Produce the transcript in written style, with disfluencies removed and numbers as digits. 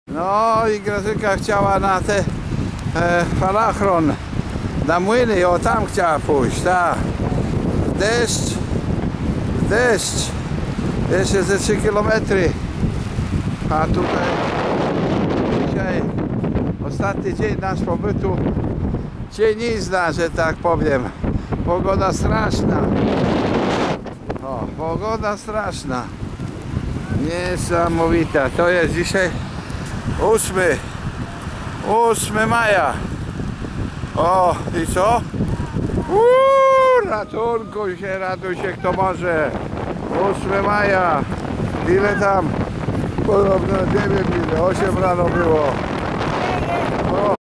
No i Grażynka chciała na te falachron, na młyny, o tam chciała pójść, tak. Deszcz, jeszcze ze 3 km. A tutaj dzisiaj ostatni dzień nasz pobytu cienizna, że tak powiem. Pogoda straszna. O, pogoda straszna. Niesamowita. To jest dzisiaj 8 maja. O, i co? Ratunku się, raduj się kto może. 8 maja. Ile tam? Podobno nie wiem ile, 8 rano było.